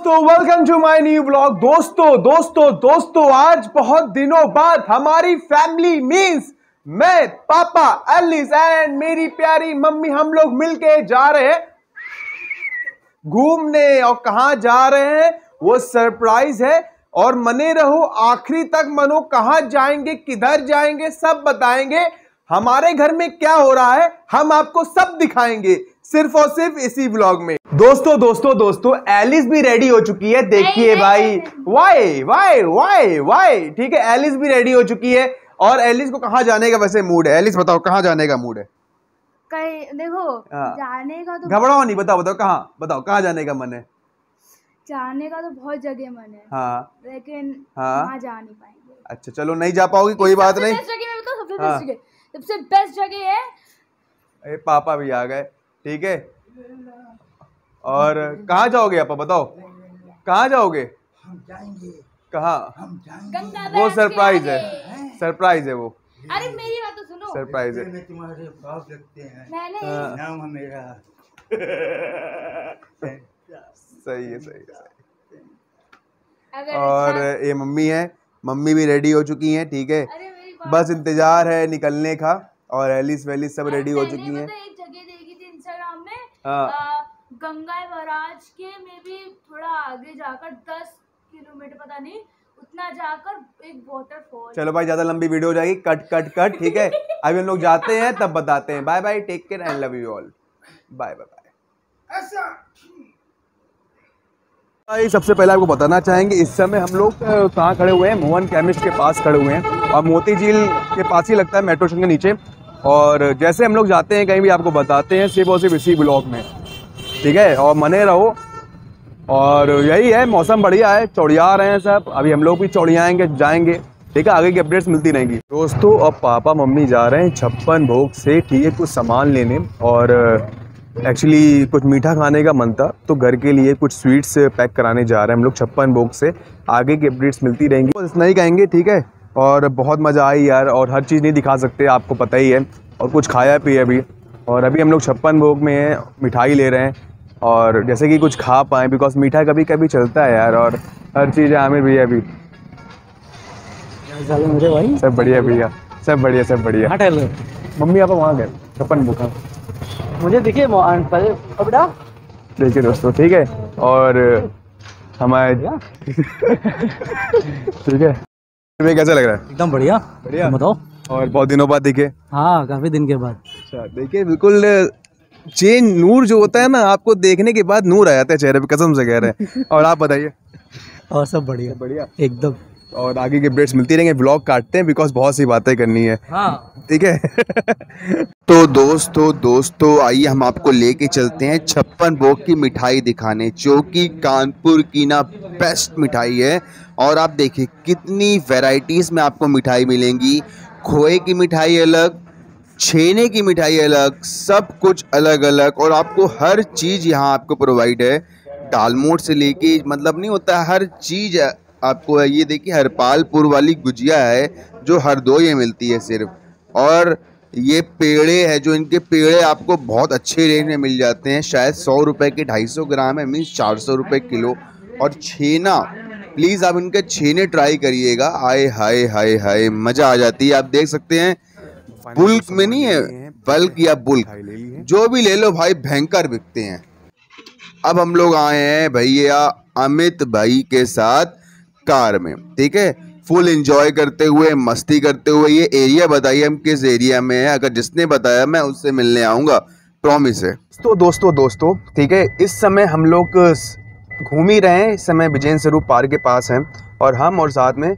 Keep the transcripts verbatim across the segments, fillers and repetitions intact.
दोस्तों welcome to my new blog. दोस्तों दोस्तों दोस्तों आज बहुत दिनों बाद हमारी फैमिली मींस मैं, पापा, एलिस एंड मेरी प्यारी मम्मी हम लोग मिलके जा रहे हैं घूमने। और कहां जा रहे हैं वो सरप्राइज है और मने रहो आखिरी तक। मनो कहां जाएंगे, किधर जाएंगे, सब बताएंगे। हमारे घर में क्या हो रहा है हम आपको सब दिखाएंगे सिर्फ और सिर्फ इसी व्लॉग में। दोस्तों दोस्तों दोस्तों एलिस भी रेडी हो चुकी है। देखिए भाई, वाई वाई वाई वाई ठीक है, एलिस भी रेडी हो चुकी है। और एलिस को कहां जाने का वैसे मूड है? एलिस बताओ कहां जाने का मूड है? कहीं देखो जाने का तो घबराओ नहीं, बताओ बताओ कहां, बताओ कहां जाने का मन है? जाने का तो बहुत जगह मन है, हाँ लेकिन हाँ वहाँ जा नहीं पाएंगे। अच्छा चलो नहीं जा पाओगी, कोई बात नहीं। सबसे बेस्ट जगह मैं बताऊं, सबसे हाँ। बेस्ट जगह सबसे बेस्ट जगह है। अरे पापा भी आ गए, ठीक है। और कहाँ जाओगे आप बताओ, कहाँ जाओगे? हम जाएंगे। कहाँ? हम जाएंगे। गंगा वो बैठ के सरप्राइज है, आगे। सरप्राइज है वो, अरे मेरी बात तो सुनो, सरप्राइज है। में तुम्हारे बाप लगते हैं। मैंने हाँ। नाम है मेरा। सही है सही है सही। अगर और जा- ये मम्मी है, मम्मी भी रेडी हो चुकी हैं, ठीक है। अरे मेरी बात बस इंतजार है निकलने का। और एलिस वेलिस सब अरे रेडी हो मैंने चुकी हैं। पता है एक जगह देखी थी इंस्टाग्राम में, हाँ। आ, गंगा बराज के में भी थोड़ा आगे जाकर दस किलोमीटर पता नहीं उतना जाकर एक वाटरफॉल। चलो भाई ज्यादा लंबी वीडियो हो जाएगी, कट कट कट, ठीक है। अभी हम लोग जाते हैं तब बताते हैं। Bye bye, take care and love you all. Bye bye bye. ऐसा भाई सबसे पहले आपको बताना चाहेंगे इस समय हम लोग अ, कहाँ खड़े हुए हैं? मोहन केमिस्ट के पास खड़े हुए हैं और मोती झील के पास ही लगता है, मेट्रो स्टेशन के नीचे। और जैसे हम लोग जाते हैं कहीं भी आपको बताते हैं सिर्फ और सिर्फ इसी ब्लॉग में, ठीक है। और मने रहो। और यही है, मौसम बढ़िया है, चौड़िया रहे हैं सब। अभी हम लोग भी चौड़ियाएंगे, जाएंगे, ठीक है। आगे की अपडेट्स मिलती रहेंगी। दोस्तों अब पापा मम्मी जा रहे हैं छप्पन भोग से, ठीक है, कुछ सामान लेने। और एक्चुअली कुछ मीठा खाने का मन था तो घर के लिए कुछ स्वीट्स पैक कराने जा रहे हैं हम लोग छप्पन भोग से। आगे की अपडेट्स मिलती रहेंगी, बस इतना ही कहेंगे, ठीक है। और बहुत मज़ा आई यार, और हर चीज़ नहीं दिखा सकते आपको पता ही है। और कुछ खाया पिया भी। और अभी हम लोग छप्पन भोग में हैं, मिठाई ले रहे हैं। और जैसे कि कुछ खा पाएँ, बिकॉज मीठा कभी कभी चलता है यार। और हर चीज़ है, आमिर भैया भी मुझे भाई सब बढ़िया भैया, सब बढ़िया सब बढ़िया। कहाँ ठहर रहे? मम्मी आप वहाँ गए छप्पन भोग, मुझे देखिए बेटा, देखिए दोस्तों, ठीक है। और हमारे ठीक है, तुम्हें कैसा लग रहा है? एकदम बढ़िया बढ़िया। तुम बताओ। और बहुत दिनों बाद दिखे। हाँ काफी दिन के बाद। अच्छा देखिए, बिल्कुल चेंज, नूर जो होता है ना, आपको देखने के बाद नूर आ जाता है चेहरे पे, कसम से कह रहे हैं। और आप बताइए? और सब बढ़िया बढ़िया एकदम। और आगे के अपडेट्स मिलती रहेंगे, ब्लॉग काटते हैं बिकॉज बहुत सी बातें करनी है, हाँ ठीक है। तो दोस्तों दोस्तों आइए हम आपको लेके चलते हैं छप्पन भोग की मिठाई दिखाने, जो कि कानपुर की ना बेस्ट मिठाई है। और आप देखिए कितनी वैरायटीज़ में आपको मिठाई मिलेंगी। खोए की मिठाई अलग, छेने की मिठाई अलग, सब कुछ अलग अलग। और आपको हर चीज़ यहाँ आपको प्रोवाइड है, दालमोट से लेके, मतलब नहीं होता, हर चीज़ आपको है। ये देखिए हरपालपुर वाली गुजिया है जो हरदोई में मिलती है सिर्फ। और ये पेड़े है, जो इनके पेड़े आपको बहुत अच्छे रेंज में मिल जाते हैं, शायद सौ रुपए के ढाई सौ ग्राम है, मीन्स चार सौ रुपये किलो। और छेना, प्लीज़ आप इनके छेने ट्राई करिएगा, आए हाय हाय हाय मज़ा आ जाती है। आप देख सकते हैं, बुल्क में नहीं है, बल्क या बुल्क, जो भी ले लो भाई, भयंकर बिकते हैं। अब हम लोग आए हैं भैया अमित भाई के साथ कार में, ठीक है, फुल एंजॉय करते हुए, मस्ती करते हुए। ये एरिया बताइए हम किस एरिया में है? अगर जिसने बताया मैं उससे मिलने आऊँगा, प्रॉमिस है। तो दोस्तों दोस्तों ठीक है, इस समय हम लोग घूम ही रहे हैं। इस समय विजयन स्वरूप पार्क के पास हैं और हम और साथ में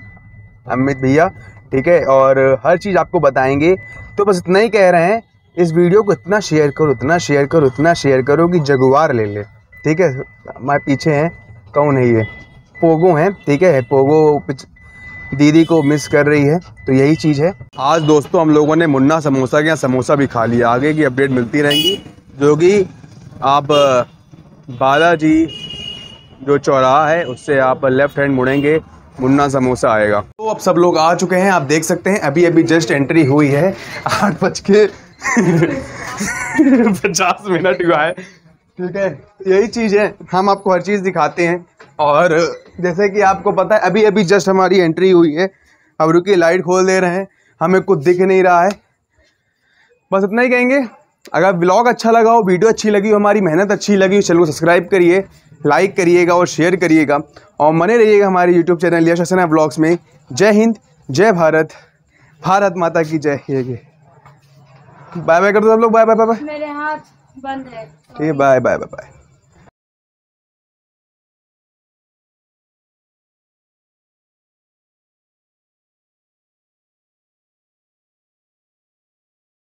अमित भैया, ठीक है। और हर चीज़ आपको बताएंगे। तो बस इतना ही कह रहे हैं, इस वीडियो को इतना शेयर करो, इतना शेयर करो, इतना शेयर करो कि जगुआर ले ले, ठीक है। हमारे पीछे हैं, कौन है ये? पोगो हैं, ठीक है। पोगो दीदी को मिस कर रही है, तो यही चीज़ है। आज दोस्तों हम लोगों ने मुन्ना समोसा के यहाँ समोसा भी खा लिया। आगे की अपडेट मिलती रहेंगी, जो कि आप बालाजी जो चौराहा है उससे आप लेफ्ट हैंड मुड़ेंगे, मुन्ना समोसा आएगा। तो अब सब लोग आ चुके हैं, आप देख सकते हैं। अभी अभी जस्ट एंट्री हुई है, आठ बज के पचास मिनट हुआ है। ठीक है, यही चीज़ है, हम आपको हर चीज़ दिखाते हैं। और जैसे कि आपको पता है अभी अभी जस्ट हमारी एंट्री हुई है। अब रुकिए, लाइट खोल दे रहे हैं, हमें कुछ दिख नहीं रहा है। बस इतना ही कहेंगे। अगर ब्लॉग अच्छा लगा हो, वीडियो अच्छी लगी हो, हमारी मेहनत अच्छी लगी हो, चैनल को सब्सक्राइब करिए, लाइक करिएगा और शेयर करिएगा और बने रहिएगा हमारे YouTube channel Yash Hasaina vlogs में। जय हिंद, जय भारत, भारत माता की जय। ये बाय बाय कर दो सब लोग, बाय बाय बाय बाय। मेरे हाथ बंद है। ठीक है, बाय बाय बाय बाय।